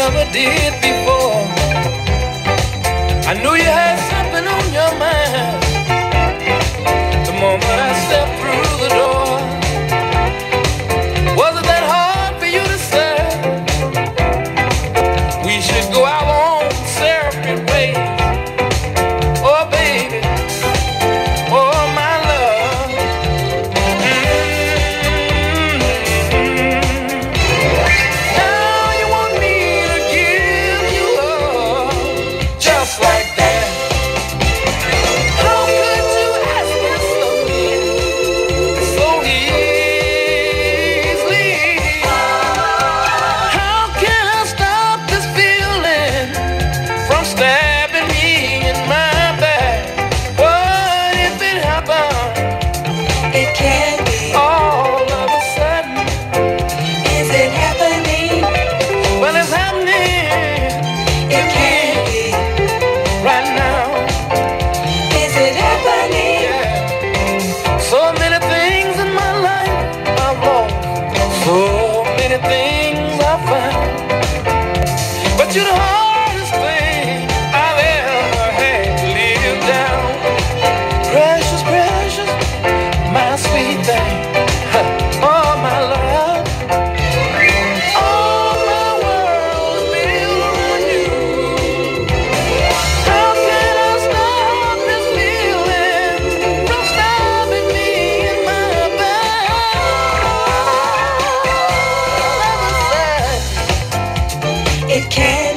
never did before. I knew you had something on your mind the moment I stepped through the door. Was it that hard for you to say we should go our own separate ways? Oh baby, oh my love. Now you want me to give you love just like that. How could you ask this of me so easily? How can I stop this feeling from stabbing me in my back? What if it happened? It can't be. All of a sudden, Is it happening? well, it's happening It can't be. right now. Is it happening? Yeah. So many things in my life I've lost, so many things I found, but you're the hardest thing I've ever had to live down. Precious, precious, my sweet thing. Oh, my love. All my world is built on you. How can I stop this feeling from stabbing me in my back? It can't